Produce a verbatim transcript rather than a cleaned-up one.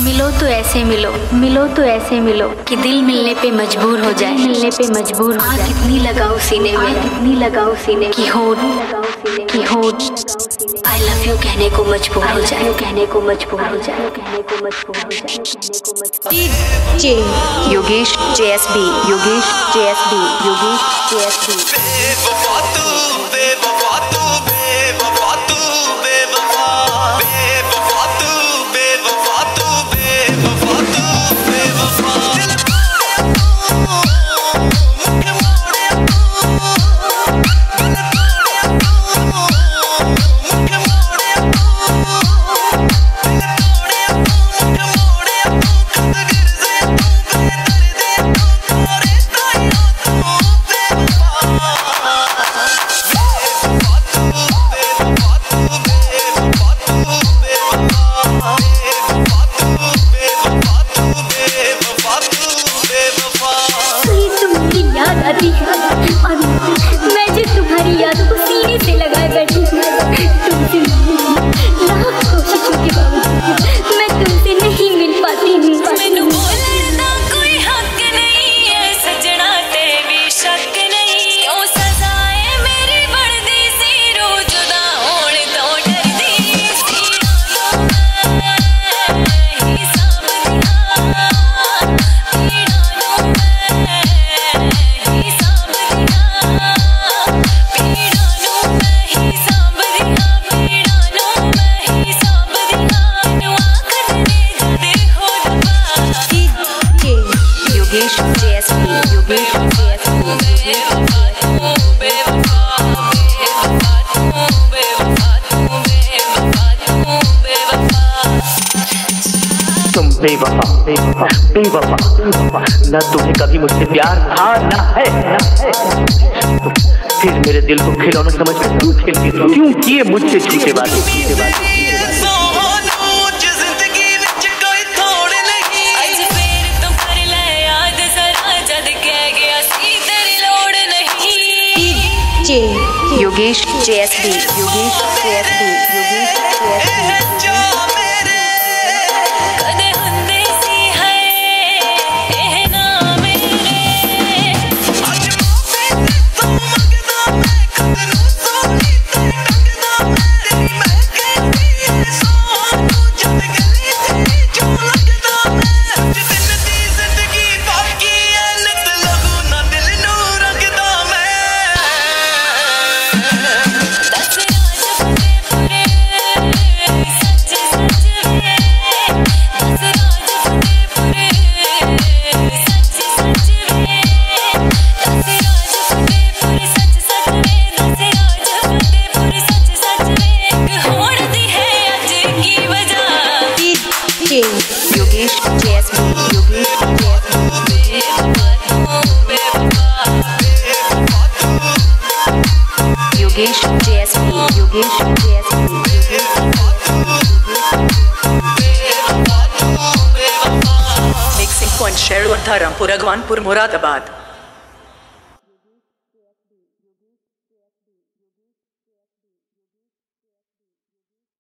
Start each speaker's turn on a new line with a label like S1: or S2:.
S1: मिलो तो ऐसे मिलो, मिलो तो ऐसे मिलो कि दिल मिलने पे मजबूर हो जाए, मिलने पे मजबूर हो जाए। कितनी लगाओ सीने में, कितनी लगाओ सीने की होड़, की होड़ आई लव यू कहने को मजबूर हो जाए, कहने को मजबूर हो जाए, कहने को मजबूर हो जाए, कहने को मजबूर। J Yogesh J S B, Yogesh J S B, Yogesh J S B.
S2: बेवफा तू, बेवफा तू, बेवफा तू, बेवफा, बेवफा तू, बेवफा तू, बेवफा तू, बेवफा।
S1: और मैं जो तुम्हारी याद को सीने से लगाए बैठी तुमसे लाख कोशिशों के बावजूद मैं तुमसे नहीं मिल पाती हूँ।
S3: मैनू बोलण दा कोई हक नहीं है सजना, तेरी शक नहीं ओ सजाए मेरी बढ़दी सी रो जुदा होने तो डरदी सी हिसाब दिया
S1: Yogesh J S B, Yogesh J S B.
S4: तुम बेवफा, बेवफा, बेवफा, बेवफा, न तुम्हें कभी मुझसे प्यार था न है, न है। तो फिर मेरे दिल को खिलौना समझ कर क्यों खेलती हो? क्यों किए मुझसे झूठे बातें, झूठे बातें?
S1: Yogesh J S B, Yogesh J S B, Yogesh J S B. Yogesh J S B, Yogesh J S B. Yogesh J S B, Yogesh J S B.
S5: Mixing point Sherwantha Rampur Bhagwanpur Moradabad.